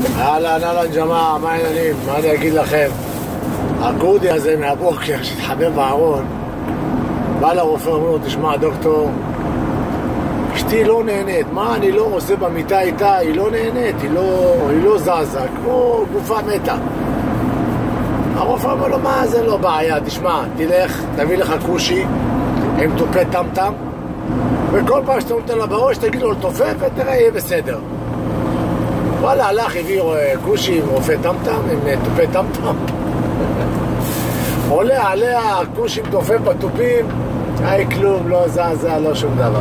אהלן ג'מאעה, מה העניינים? מה אני אגיד לכם? הכורדי הזה מהבוקר שהתחבא בארון בא לרופא, אומר לו, תשמע דוקטור, אשתי לא נהנית, מה אני לא עושה במיטה איתה? היא לא נהנית, היא לא זזה, כמו גופה מתה. הרופא אומר לו, מה זה לא בעיה, תשמע, תלך, תביא לך קושי עם תופה טמטם, וכל פעם שאתה נותן לה בראש תגיד לו לתופף ותראה, יהיה בסדר. וואלה, הלך, הביא קושי עם רופא טמטם, עם תופה טמטם. עולה עליה קושי עם תופף בתופים, היי כלום, לא זזה, לא שום דבר.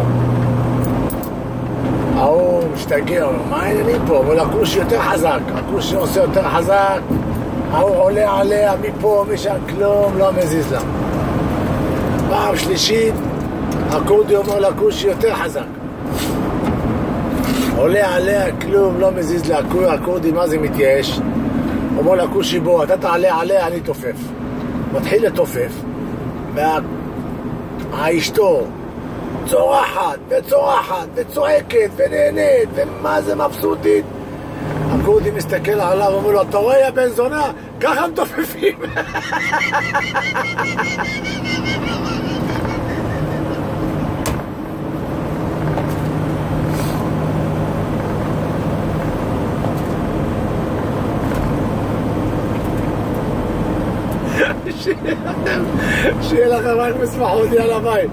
ההוא משתגע, מה העניינים פה? אבל הקושי יותר חזק, הקושי עושה יותר חזק, ההוא עולה עליה מפה, משם, כלום, לא מזיז לה. פעם שלישית, הכורדי אומר לקושי יותר חזק. עולה עליה, כלום, לא מזיז לה. הכורדי, מה זה מתייאש? אומר לקושי, בוא, אתה תעלה עליה, אני תופף. מתחיל לתופף, והאשתו צורחת וצורחת וצועקת ונהנית ומה זה מבסוטית. הכורדי מסתכל עליו ואומר לו, אתה רואה יא בן זונה, ככה מתופפים. שיהיה לכם רק משמחות, יאללה ביי.